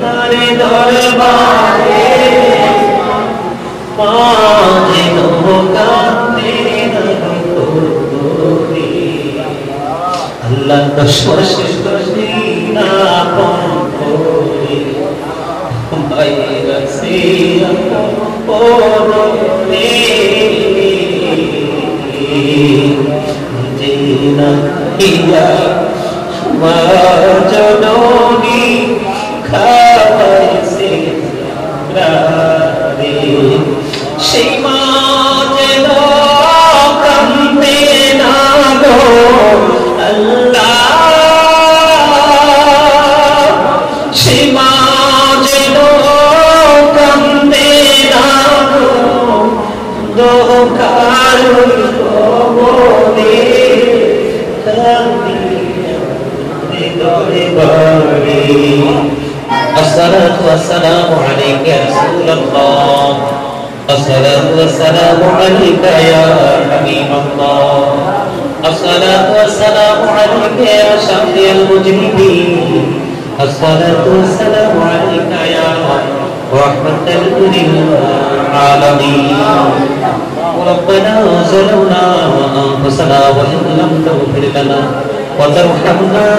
তারে দরবারে মাঝে নৌকাতে নগরী আল্লাহ দশর না পরে বাইরাসি পরে জিনা ইয়া জননী খাইছে রারে সেই মা যেন কান্দে না গো আল্লাহ সেই মা যেন কান্দে না গো দোকার বলে الصلاة والسلام عليك يا رسول الله الصلاة والسلام عليك يا حبيب الله الصلاة والسلام عليك يا شافي المجرمين الصلاة والسلام عليك يا رحمة للعالمين ربنا ظلمنا أنفسنا وإن لم تغفر لنا وترحمنا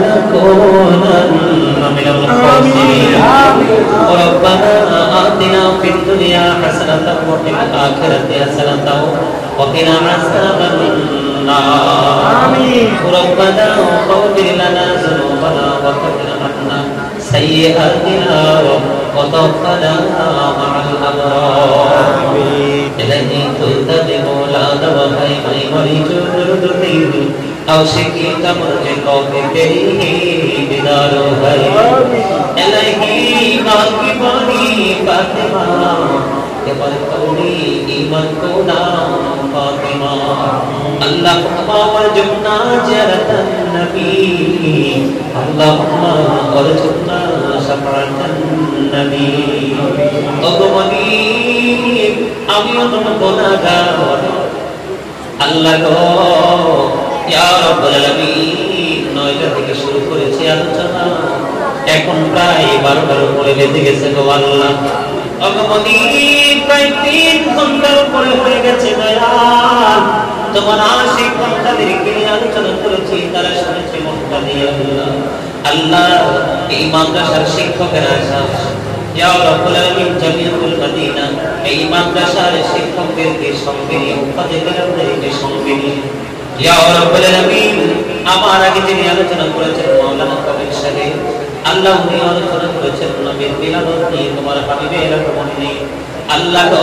لنكونن من الخاسرين ربنا آتنا في الدنيا حسنة وفي الآخرة حسنة وقنا عذاب النار ربنا اغفر لنا ذنوبنا وكفر عنا سيئاتنا وتوفنا مع الأبرار إليه تهتدي مولانا وخير مريج الدين أو شكيت مرجع به بدار هاي إليه باقي بني فاطمة كبر قولي إيمان كونا فاطمة اللهم ارزقنا زيارة النبي اللهم ارزقنا شفاعة النبي أغمني أمي গুনাহগার আল্লাহ গো ইয়া রাব্বুল আলামিন 9টা থেকে শুরু করেছি আলোচনা এখন প্রায় 12টার উপরে বেজে গেছে গো আল্লাহ অগমনি প্রায় 3 ঘন্টার উপরে হয়ে গেছে দয়াল তোমার আশিক বান্দাদেরকে নিয়ে আলোচনা করেছি তারা শুনেছে মক্কা দিয়ে আল্লাহ আল্লাহ এই মাদ্রাসার শিক্ষকেরা ইয়া রাব্বুল আলামিন জামিয়াতুল মদিনা এই মাদ্রাসার শিক্ষকদেরকে সঙ্গে নিয়ে উপাধ্যায়দেরকে সঙ্গে নিয়ে ইয়া রাব্বুল আলামিন আমার আগে যিনি আলোচনা করেছেন মাওলানা কবির সাহেব আল্লাহ উনি আলোচনা করেছেন নবীর মিলাদ নিয়ে তোমার হাবিবের আগমন নিয়ে আল্লাহ গো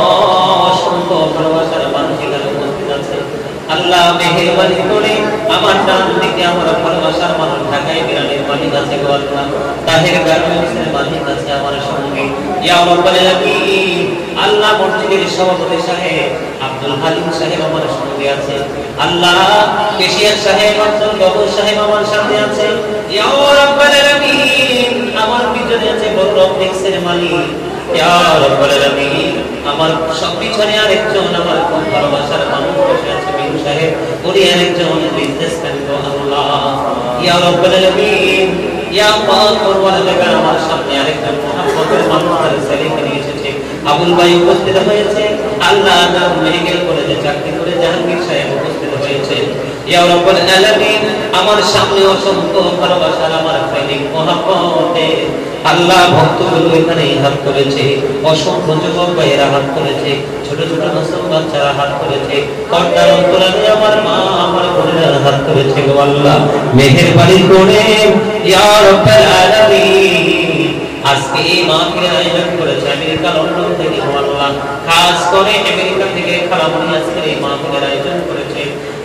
অসংখ্য ভালোবাসার মানুষ এখানে উপস্থিত আছে আল্লাহ মেহেরবানি করে আমার ডান দিকে আমার ভালোবাসার মানুষ ঢাকায় বিরানের মালিক আছে গো আল্লাহ তাহের গার্মেন্টসের মালিক আছে আমার সঙ্গে ইয়া রাব্বুল আলামিন আল্লাহ মসজিদের সভাপতি সাহেব আব্দুল হালিম সাহেব আমার সঙ্গে আছে আল্লাহ কেশিয়ার সাহেব আব্দুল গফুর সাহেব আমার সাথে আছে ইয়া রাব্বুল আলামিন আমার পিছনে আছে বড় অফিসের মালিক ইয়া রাব্বুল আলামিন আমার সব পিছনে আরেকজন আমার খুব ভালোবাসার মানুষ বসে আছে বিনু সাহেব উনি আরেকজন বিজনেসম্যান গো আল্লাহ ইয়া রাব্বুল আলামিন ইয়া আল্লাহ পরওয়ারদিগার আমার সামনে আরেকজন মুহাম্মদের মানুষ আর ছেলেকে নিয়ে এসেছে আবুল ভাই উপস্থিত হয়েছে আল্লাহ নাম মেডিকেল কলেজে চাকরি করে জাহাঙ্গীর সাহেব উপস্থিত হয়েছে ইয়া রাব্বুল আলামিন আমার সামনে অসংখ্য ভালোবাসার আমার প্রেমিক মুহাম্মদে আল্লাহ ভক্তগুলো এখানে হাত করেছে অসংখ্য যুবক ভাইয়েরা হাত করেছে ছোট ছোট মাসুম বাচ্চারা হাত করেছে পর্দার অন্তরালে আমার মা আমার বোনেরা হাত করেছে গো আল্লাহ মেহেরবানি করে ইয়া রাব্বুল আলামিন আজকে এই মাহফিলের আয়োজন করেছে আমেরিকা লন্ডন থেকে আল্লাহ খাস করে আমেরিকা থেকে খালামণি আজকে এই মাহফিলের আয়োজন করেছে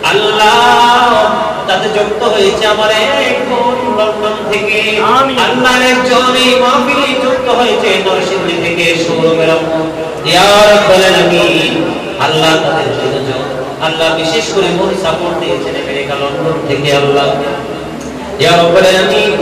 আল্লাহ তাতে যুক্ত হয়েছে আমার এক বোন লন্ডন থেকে আল্লাহ একজন এই মাহফিলে যুক্ত হয়েছে নরসিংদী থেকে সৌরভের ইয়া রাব্বুল আলামিন আল্লাহ তাদের জন্য আল্লাহ বিশেষ করে মন সাপোর্ট দিয়েছেন আমেরিকা লন্ডন থেকে আল্লাহ ইয়া রাব্বুল আলামিন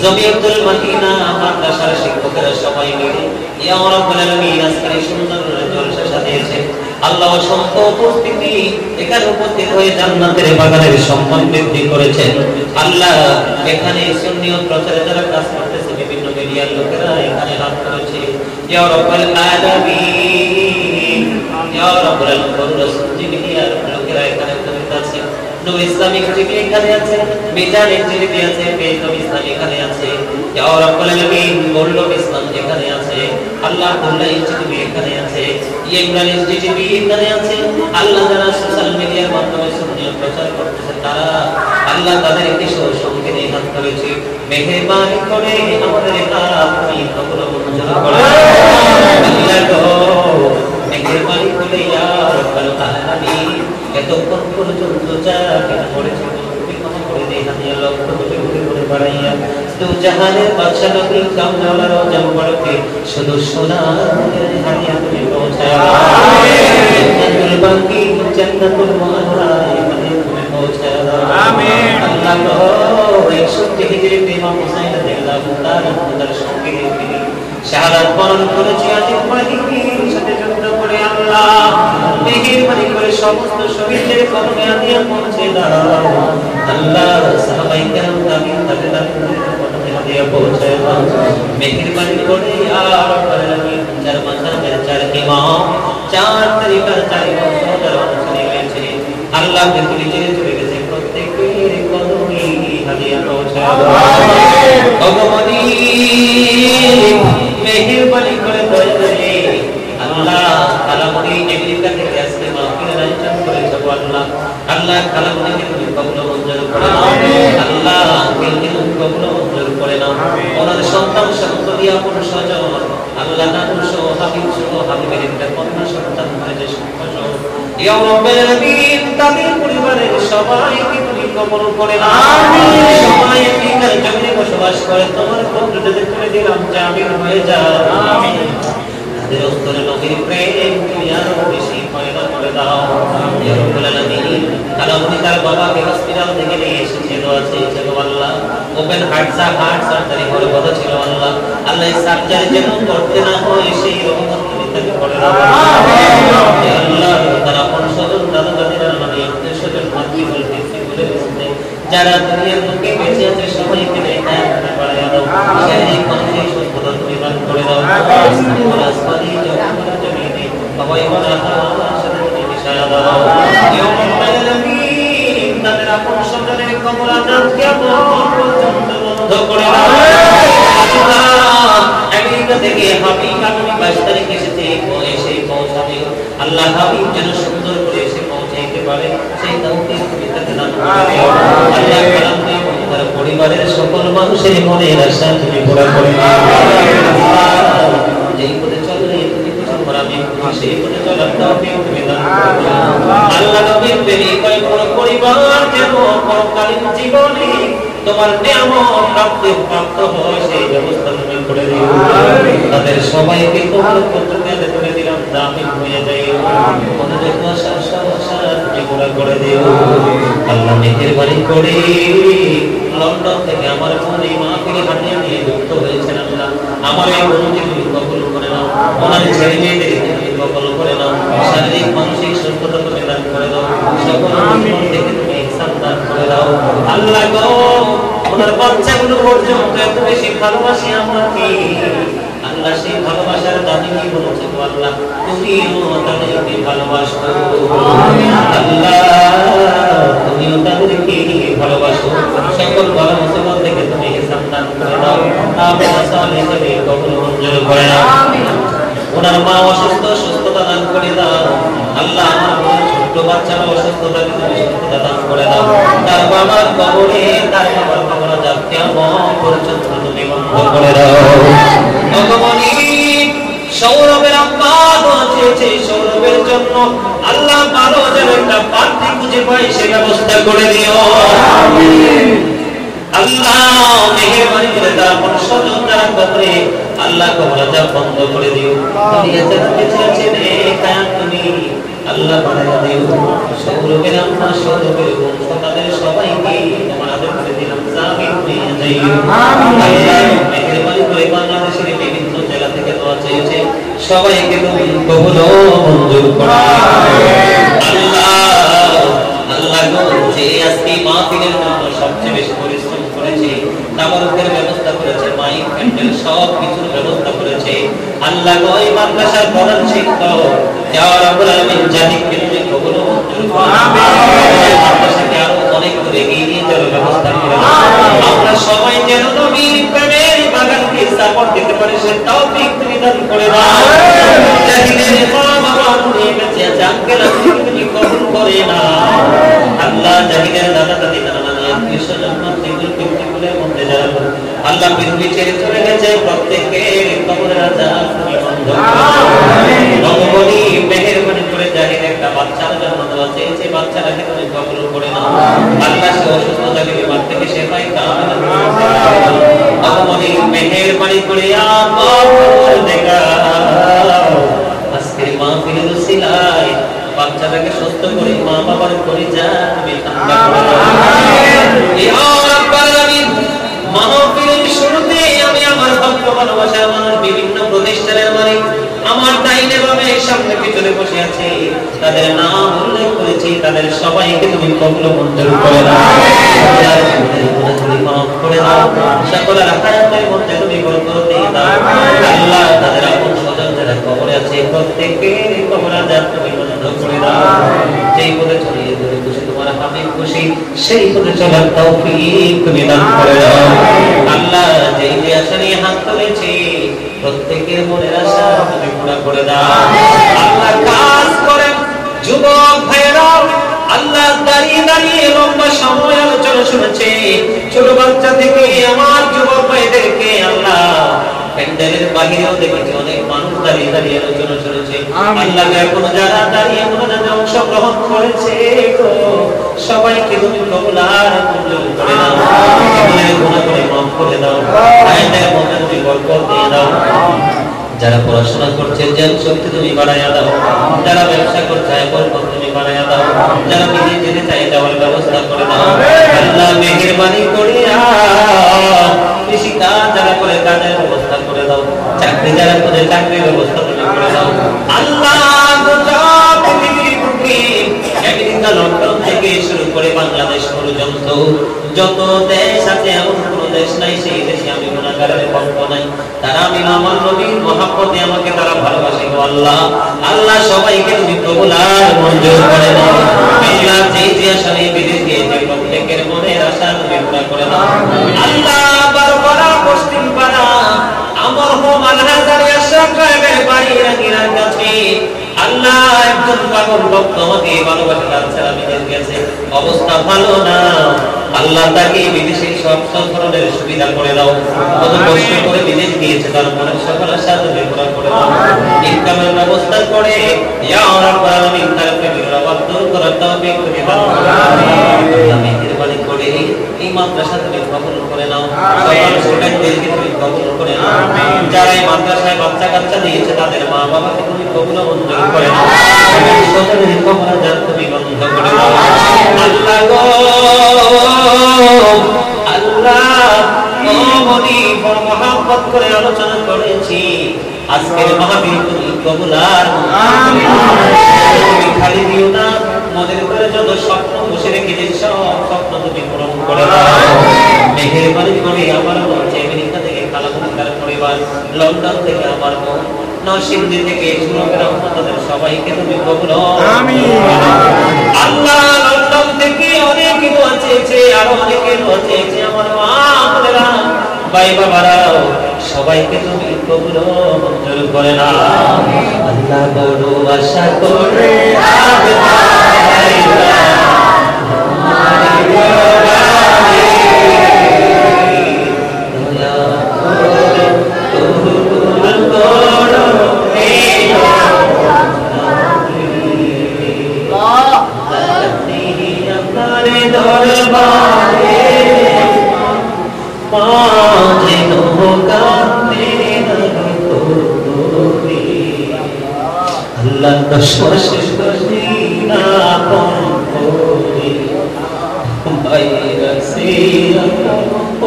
জমিয়তুল মদিনা মাদ্রাসার শিক্ষকেরা সবাই মিলে ইয়া রাব্বুল আলামিন আজকের এই সুন্দর জলসা সাজিয়েছে। আল্লাহ অসংখ্য উপস্থিতি এখানে উপস্থিত হয়ে জান্নাতের বাগানের সম্মান বৃদ্ধি করেছেন। আল্লাহ এখানে সুন্নিয়ত প্রচারে যারা কাজ করতেছে বিভিন্ন মিডিয়ার লোকেরা এখানে হাত করেছে। ইয়া রাব্বুল আলামিন ইয়া রাব্বুল আলামিন মিডিয়ার লোকেরা এখানে উপস্থিত আছে। নূর ইসলামিক টিভি এখানে আছে, মিজান টিভি আছে, বেদম ইসলাম এখানে আছে, ইয়া রাব্বুল আলামিন গোল্ডন ইসলাম এখানে আছে, আল্লাহ আব্দুল্লাহ টিভি এখানে আছে, ইমরান টিভি এখানে আছে। আল্লাহ যারা সোশ্যাল মিডিয়ার মাধ্যমে সুন্নিয়ত প্রচার করতেছে তারা আল্লাহ তাদেরকে সঙ্গে নিয়ে হাত করেছে। মেহেরবানি করে আমাদের আপনি কবুল মঞ্জুর করেন আল্লাহ গো, মেহেরবানি করে ইয়া রাব্বুল আলামিন এতক্ষণ পর্যন্ত যা কেন করেছে তুমি ক্ষমা করে দে। হাদিয়া লক্ষ কোটি কোটি করে বাড়াইয়া তো জাহানের বাদশা নবী কামনাওয়ালা রওজা মুবারকে শুধু সোনার হাদিয়া তুমি পৌঁছায় জান্নাতুল বাকি জান্নাতুল মুআল্লা এখানে তুমি পৌঁছায় দাও আমিন। আল্লাহ গো 61 হিজরিতে ইমাম হুসাইন রাদিয়াল্লাহু তাআলা তার সঙ্গে তিনি শাহাদাত বরণ করেছে। আজিম বাহিনীর সাথে যুদ্ধ করে আল্লাহ মেহেরবানি করে সমস্ত শহীদদের কবরে হাদিয়া পৌঁছে দাও আল্লাহ। সাহাবায়ে কেরাম তাবিঈন কবরে হাদিয়া পৌঁছে দাও মেহেরবানি করে ইয়া রাব্বুল আলামিন। চার মাযহাবের চার ইমাম চার তরিকার চার ইমাম সদর অনুসারী হয়েছে আল্লাহ পৃথিবী ছেড়ে চলে গেছে প্রত্যেকের কদমে হাদিয়া পৌঁছে দাও ভগবানী মেহেরবানি করে দয়া করে আল্লাহ কালামুনি আমেরিকা থেকে আজকে মাহফিলের আয়োজন করেছে আল্লাহ। আল্লাহ কালামুনিকে তুমি কবুল মঞ্জুর করে নাও আল্লাহ, আঙ্কেলকে তুমি কবুল মঞ্জুর করে নাও। ওনার সন্তান সন্ততি আপন স্বজন আল্লাহ নানুর সহ হাবিব সহ হাবিবের একটা কন্যা সন্তান হয়েছে সহ ইয়া রাব্বুল আলামিন তাদের পরিবারের সবাইকে তুমি কবুল করে নাও। সবাই আমেরিকার জমিনে বসবাস করে তোমার কবুলতে করে দিলাম জামিন হয়ে যাও আমিন। তাদের অন্তরে নবীর প্রেম তুমি আরো বেশি পয়দা করে দাও ইয়া রাব্বুল আলামিন। কালামুনি তার বাবাকে হসপিটাল থেকে নিয়ে এসেছে দোয়া চেয়েছে আল্লাহ। ওপেন হার্ট সার্জারি করে কথা ছিল আল্লাহ। আল্লাহ এই সার্জারি যেন করতে না হয় সেই রহমত তুমি তাকে করে দাও আল্লাহ। তারা আপন স্বজন দাদা দাদিরা মানে আত্মীয় স্বজন মাতৃবল পিতৃবলে যারা দুনিয়ার বুকে বেঁচে আছে সবাইকে নিয়ে বাড়াইয়া দাও। শারীরিক মানসিক সুস্থতা তুমি দান করে দাও। আসমানি জমিনে সবাই বলা সাথে তুমি মিশায়া দাও ইয়া রাব্বুল আলামিন। তাদের আপন স্বজনের কবর আযাব কিয়ামত পর্যন্ত বন্ধ করে দাও আল্লাহ। আমেরিকা থেকে হাবিব আগামী 22 তারিখ এসে পৌঁছাবে আল্লাহ। হাবিব যেন সুন্দর করে এসে পৌঁছাইতে পারে সেই তৌফিক তুমি তাকে দান করে দাও আল্লাহ। কালামুনি তার পরিবারের সকল মানুষের মনের আশা তুমি পুরা করে দাও আল্লাহ। যেই পথে চলে তুমি কিছু করাবে সেই পথে চলার তৌফিক তুমি দান করে দাও আল্লাহ। নবীর প্রেমিক কোন পরিবার যেন পরকালীন জীবনে তোমার নিয়ামত প্রাপ্ত হয় সেই ব্যবস্থা তুমি করে দিও। তাদের সবাইকে তোমার পত্রকে তুলে দিলাম জামিন হয়ে যায় মনোযোগ তুমি পুরা করে দিও আল্লাহ। মেহেরবানি করে লন্ডন থেকে আমার মনে মাহফিলে হাঁটিয়ে নিয়ে যুক্ত হয়েছেন আল্লাহ। আমার এই অনুযায়ী তুমি কবুল করে নাও। ওনার ছেলে মেয়েদের তুমি কবুল করে নাও। শারীরিক মানসিক সুস্থতা তুমি দান করে দাও। সকল জীবন থেকে তুমি ইহসান দান করে দাও আল্লাহ গো। ওনার বাচ্চাগুলো পর্যন্ত এত বেশি ভালোবাসি আমাকে আল্লাহ। সেই ভালোবাসার দাবি কি বলছে আল্লাহ তুমিও তাদেরকে ভালোবাসো আল্লাহ। তুমিও তাদেরকে ভালোবাসো। সকল ভালো মুসিবত থেকে তুমি ইহসান দান করে দাও। আপনার সামনে তুমি কবুল মঞ্জুর করে নাও। ওনার মা অসুস্থ সুস্থতা দান করে দাও আল্লাহ। আমার ছোট বাচ্চারা অসুস্থতাকে তুমি সুস্থতা দান করে দাও। তার বাবার কবরে তার বাবার কবর আযাব কিয়ামত পর্যন্ত তুমি বন্ধ করে দাও ভগবানী। সৌরভের আব্বা দোয়া চেয়েছে সৌরভের জন্য আল্লাহ ভালো যেন একটা প্রার্থী খুঁজে পাই সে ব্যবস্থা করে দিও আমিন আল্লাহ। মেহেরবানি করে তার আপন স্বজন যারা কবরে আল্লাহ কবর আযাব বন্ধ করে দিও। দুনিয়া যারা বেঁচে আছে নেকায়াত তুমি আল্লাহ বাড়াইয়া দিও। সৌরভের আম্মা সৌরভের বংশ তাদের সবাইকে তোমার করে দিলাম জামিন হয়ে যাইও আল্লাহ মেহেরবানি করে বাংলাদেশের বিভিন্ন জেলা থেকে দোয়া চেয়েছে সবাইকে তুমি কবুল ও মঞ্জুর করো আল্লাহ আল্লাহ গো যে আজকে মাহফিলের জন্য সবচেয়ে বেশি পরিশ্রম করেছে তাবারকের ব্যবস্থা করেছে মাইক প্যান্ডেল সব কিছুর ব্যবস্থা করেছে আল্লাহ গো এই মাদ্রাসার প্রধান শিক্ষক ইয়া রাব্বুল আলামিন জাতিকে তুমি কবুল ও মঞ্জুর করো আমিন মাদ্রাসাকে আরো অনেক দূরে এগিয়ে নিয়ে যাওয়ার ব্যবস্থা করে আমরা সবাই যেন নবীর প্রেমের বাগানকে সাপোর্ট দিতে পারি সে তৌফিক তুমি দান করে দাও জাহিদের মা বাবা নিয়ে বেঁচে আছে আঙ্কেল তুমি কবুল করে না আল্লাহ জাহিদের দাদা দাদি নানা নানি আত্মীয় স্বজন মাতৃকুল পিতৃকুলের মধ্যে যারা আল্লাহ পৃথিবী ছেড়ে চলে গেছে প্রত্যেকের কবরের আযাব তুমি বন্ধ ভগবানী মেহেরবানি করে জাহিদ একটা বাচ্চার জন্ম দেওয়া চেয়েছে বাচ্চাটাকে তুমি কবুল করে নাও আল্লাহ সে অসুস্থ জাতির বিমার থেকে সেফাই কামিল ভগবানী মেহেরবানি করে আমার দেখা আজকের মাহফিলের উসিলায় বাচ্চাটাকে সুস্থ করে মা বাবার করে যা তুমি ঠান্ডা করে ইয়া রাব্বাল আলামিন মাহফিলের শুরুতে আমি আমার ভক্ত ভালোবাসার মানুষ বিভিন্ন প্রতিষ্ঠানের মালিক আমার ডাইনে বামে সামনে পিছনে বসে আছে তাদের নাম উল্লেখ করেছি তাদের সবাইকে তুমি কবুল মঞ্জুর করে দাও মাফ করে দাও সকলের হায়াতের মধ্যে তুমি বরকত দিয়ে দাও আল্লাহ তাদের আপন স্বজন যারা কবরে আছে প্রত্যেকের কবর আযাব তুমি বন্ধ করে দাও যেই পথে চলিয়ে ধরে খুশি তোমার হাবিব খুশি সেই পথে চলার তৌফিক তুমি দান করে দাও আল্লাহ যেই যে আশা নিয়ে হাত তুলেছি প্রত্যেকের মনের আশা তুমি পুরা করে দাও আল্লাহ কাজ করেন যুবক ভাইরা আল্লাহ দাঁড়িয়ে দাঁড়িয়ে লম্বা সময় আলোচনা শুনেছে ছোট বাচ্চা থেকে আমার যুবক ভাইদেরকে আল্লাহ প্যান্ডেলের বাহিরেও দেখেছি অনেক মানুষ দাঁড়িয়ে দাঁড়িয়ে আলোচনা শুনেছে আল্লাহ এখনো যারা দাঁড়িয়ে মোনাজাতে অংশগ্রহণ করেছে সবাইকে তুমি কবুল আর মঞ্জুর করে দাও জীবনের গুনাহগুলো মাফ করে দাও হায়াতের মধ্যে তুমি বরকত দিয়ে দাও যারা পড়াশোনা করছে জ্ঞান শক্তি তুমি বাড়াইয়া দাও যারা ব্যবসা করছে বরকত তুমি বাড়াইয়া দাও যারা বিদেশ যেতে চায় যাওয়ার ব্যবস্থা করে দাও আল্লাহ মেহেরবানি করিয়া কৃষি কাজ যারা করে কাজের ব্যবস্থা করে দাও চাকরি যারা করে চাকরির ব্যবস্থা তুমি করে দাও আল্লাহ আমেরিকা লন্ডন থেকে শুরু করে বাংলাদেশ পর্যন্ত যত দেশ আছে এমন কোন দেশ নাই সেই দেশে আমি গুনাহগারের কষ্ট নাই তারা আমি আমার নবীর মহব্বতে আমাকে তারা ভালোবাসে গো আল্লাহ আল্লাহ সবাইকে তুমি কবুল আর মঞ্জুর করে নাও আল্লাহ যেই যে আশা নিয়ে বিদেশ গিয়েছে প্রত্যেকের মনের আশা তুমি পুরা করে দাও আল্লাহ বারবারা পশ্চিম পাড়া আমার হোম আলহাজারে আশরাফ সাহেবের বাড়ি রাঙ্গিরার কাছে আল্লাহ একজন পাগল ভক্ত আমাকে ভালোবাসে তার ছেলে বিদেশ গেছে অবস্থা ভালো না আল্লাহ তাকে বিদেশে সব ধরনের সুবিধা করে দাও কত কষ্ট করে বিদেশ গিয়েছে তার মনের সকল আশা তুমি পুরা করে দাও ইনকামের ব্যবস্থা করে ইয়া রাব্বাল আলামিন তার প্রেমের অভাব দূর করার তৌফিক তুমি দাও আল্লাহ মেহেরবানি করে এই মাদ্রাসা তুমি কবুল করে নাও সকল স্টুডেন্টদেরকে তুমি কবুল করে নাও যারা এই মাদ্রাসায় বাচ্চা কাচ্চা দিয়েছে তাদের মা বাবাকে তুমি কবুল মঞ্জুর করে নাও সকলের কবর আযাব তুমি বন্ধ করে দাও আল্লাহ গো আল্লাহ মনি বড় মহব্বত করে আলোচনা করেছি আজকের মাহফিল তুমি কবুল আর তুমি খালি দিও না মনের করে যত স্বপ্ন বসে রেখেছে সব স্বপ্ন তুমি পূরণ করে দাও মেহেরবানি করে আমার বলছে আমেরিকা থেকে খালামুনি তার পরিবার লন্ডন থেকে আমার বোন নরসিংদী থেকে সুরকের আপনাদের সবাইকে তুমি কবুল আমিন আল্লাহ লন্ডন থেকে অনেক দোয়া চেয়েছে আর অনেকে দোয়া চেয়েছে আমার মা বোনেরা ভাই বাবারাও সবাইকে তুমি কবুল মঞ্জুর করে নাও আল্লাহ বড় আশা করে Allah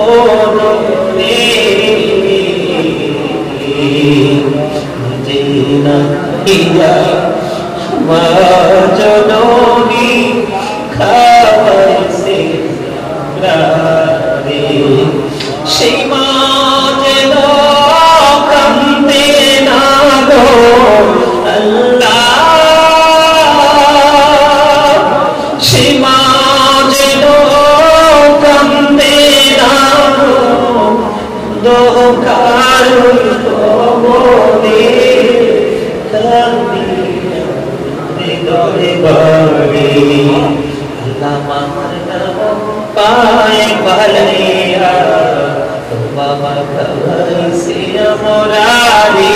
জিনা ইয়া জননী খাওয়াইছে প্রাণে সেই মা যেন কান্দে না গো আল্লাহ সেই মা যেন কান্দে না গো দোকার মনে দরে বাড়ি আল্লাহ মার নাম পায় পালাইয়া তো বাবা খাইছে মোরারি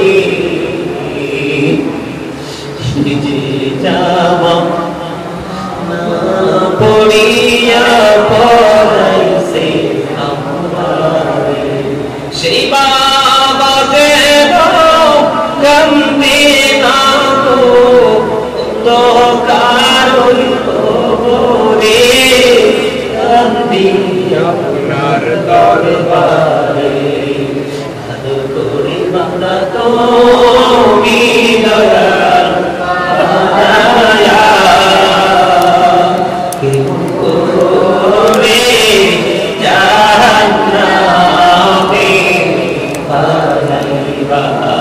নিজে জামা না পড়িয়া পড়াইছে আমারে সেই বাবা যেন কান্দে না গো অন্ধকার রে কান্দি আপনার দরবারে আদর করে বান্দা তুমি দয়াল দয়া কে করে জান্নাতে পালাইবা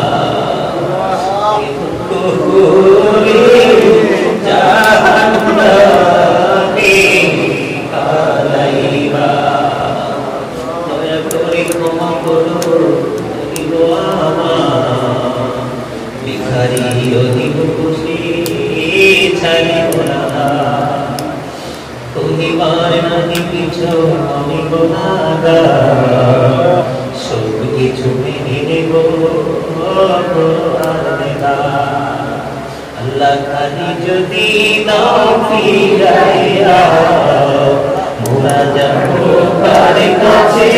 আল্লাহ খালি যদি নাও ফিরাইয়া মোরা যাবো কার কাছে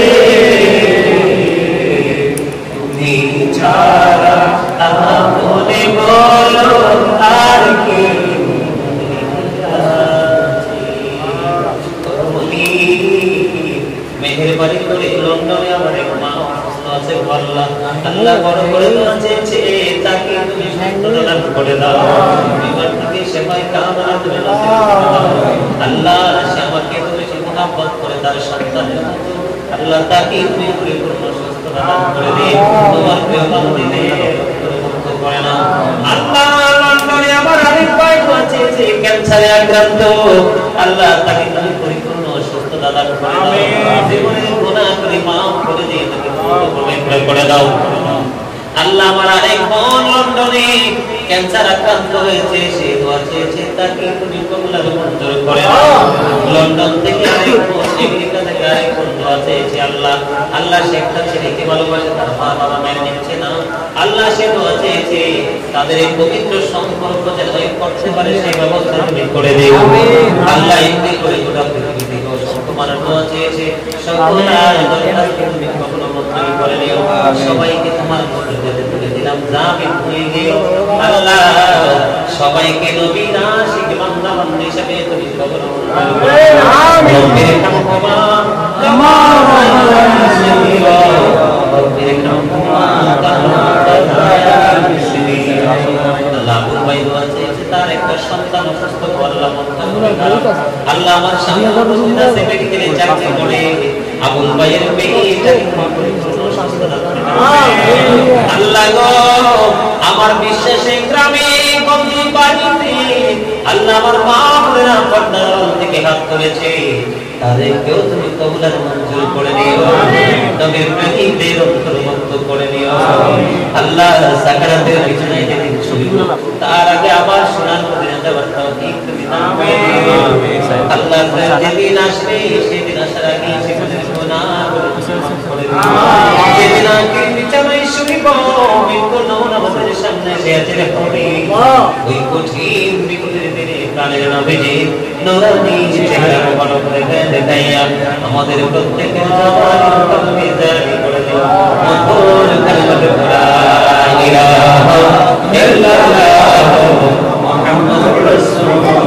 তুমি ছাড়া আপনে বলো আর কে মেহেরবানি করে লন্ডনে আমার এক মা অসুস্থ আছে আল্লাহ আল্লাহ বড় করে চেয়েছে তাকে তুমি সুস্থ করে দাও বিমার থেকে সেবাই কামনা তুমি আল্লাহ সে আমাকে তুমি মুহাব্বত করে তার সন্তানের মতো আল্লাহ তাকে তুমি পরিপূর্ণ সুস্থ দান করে দে তোমার প্রিয় বান্দিনে মুক্ত করে নাও আল্লাহ লন্ডনে আমার আরেক ভাই আছে ক্যান্সারে আক্রান্ত আল্লাহ তাকে তুমি পরিপূর্ণ সুস্থ দান করে আমিন জীবনে গুনাহ করে maaf করে দিয়ে তাকে পবিত্র করে দাও আল্লাহ আমার আরেক বোন লন্ডনে ক্যান্সার আক্রান্ত হয়েছে সে দোয়া চেয়েছে তাকে তুমি কবুল মঞ্জুর করে দাও লন্ডন থেকে আরেক বোন আমেরিকা থেকে আরেক বোন দোয়া চেয়েছে আল্লাহ আল্লাহ শেখটা ছেলেকে ভালোবাসে তার মা বাবা মেনে নিচ্ছে না আল্লাহ সে দোয়া চেয়েছে তাদের এই পবিত্র সম্পর্ক যেন করতে পারে সেই ব্যবস্থা তুমি করে দিও আমিন আল্লাহ এমনি করে গোটা পৃথিবী থেকে তোমার দোয়া চেয়েছে সকলের দরখাস্ত তুমি কখনো মঞ্জুর করে নিও সবাইকে তোমার মর্যাদা তুলে দিলাম জামিন হয়ে দিও আল্লাহ সবাইকে নবীর আশিক বান্দা বান্দা হিসেবে তুমি কবুল করে আমিন রব্বির কামহুমা কামা রাব্বায়ানি রব্বির কামহুমা কামা রাব্বায়ানি আল্লাহ আবুল ভাই দোয়া চেয়েছে তার একটা সন্তান অসুস্থ আল্লাহ আল্লাহ আমার সামনে উপস্থিত আছে মেডিকেলে চাকরি করে আবুল ভাইয়ের মেয়ে সুস্থ আল্লাহ গো আমার বিশ্বাসে গ্রামে বন্ধু বাড়িতে আল্লাহ আমার মা বোনেরা পর্দার থেকে হাত তুলেছে তাদেরকেও তুমি কবুল আর মঞ্জুর করে দিও নবীর প্রেমিকদের অন্তর্ভুক্ত করে দিও আল্লাহ সাকারাতের বিছানায় যেদিন শুইব তার আগে আবার সোনার মদিনা যাওয়ার তৌফিক তুমি দান করে দিও আল্লাহ যেদিন আসবে সেদিন আসার আগে জীবনের গুনাহগুলো মাফ করে দিও যেদিন আগে বিছানায় শুইব মৃত্যু নৌন আমাদের সামনে হাজির হবে ওই কঠিন বিপদের দিনে প্রাণের নবীজি নূরানি চেহারা ভালো করে দেখাইয়া আমাদের প্রত্যেকের জবানের কলবে জারি করে দিও মধুর কালিমাতে লা ইলাহা ইল্লাল্লাহ মুহাম্মাদুর রাসূলুল্লাহ